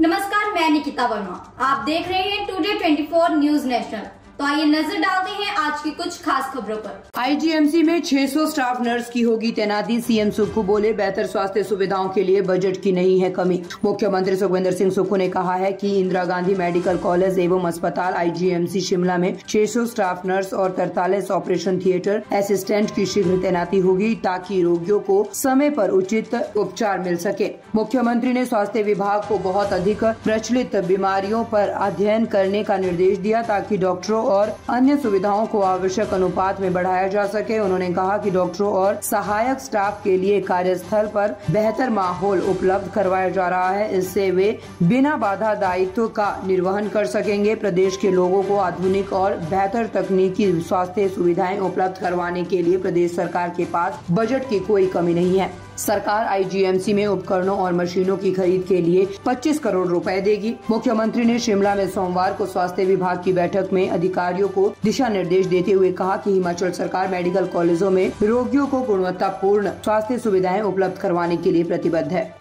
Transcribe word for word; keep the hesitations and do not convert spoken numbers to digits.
नमस्कार, मैं निकिता वर्मा। आप देख रहे हैं today twenty four news national. तो आइए नजर डालते हैं आज की कुछ खास खबरों पर। आईजीएमसी में छह सौ स्टाफ नर्स की होगी तैनाती। सीएम सुक्खू बोले, बेहतर स्वास्थ्य सुविधाओं के लिए बजट की नहीं है कमी। मुख्यमंत्री सुखविंदर सिंह सुक्खू ने कहा है कि इंदिरा गांधी मेडिकल कॉलेज एवं अस्पताल आईजीएमसी शिमला में छह सौ स्टाफ नर्स और तैंतालीस ऑपरेशन थिएटर असिस्टेंट की शीघ्र तैनाती होगी ताकि रोगियों को समय पर उचित उपचार मिल सके। मुख्यमंत्री ने स्वास्थ्य विभाग को बहुत अधिक प्रचलित बीमारियों पर अध्ययन करने का निर्देश दिया ताकि डॉक्टरों और अन्य सुविधाओं को आवश्यक अनुपात में बढ़ाया जा सके। उन्होंने कहा कि डॉक्टरों और सहायक स्टाफ के लिए कार्यस्थल पर बेहतर माहौल उपलब्ध करवाया जा रहा है, इससे वे बिना बाधा दायित्व का निर्वहन कर सकेंगे। प्रदेश के लोगों को आधुनिक और बेहतर तकनीकी स्वास्थ्य सुविधाएं उपलब्ध करवाने के लिए प्रदेश सरकार के पास बजट की कोई कमी नहीं है। सरकार आईजीएमसी में उपकरणों और मशीनों की खरीद के लिए पच्चीस करोड़ रुपए देगी। मुख्यमंत्री ने शिमला में सोमवार को स्वास्थ्य विभाग की बैठक में अधिकारियों को दिशा निर्देश देते हुए कहा कि हिमाचल सरकार मेडिकल कॉलेजों में रोगियों को गुणवत्तापूर्ण स्वास्थ्य सुविधाएं उपलब्ध करवाने के लिए प्रतिबद्ध है।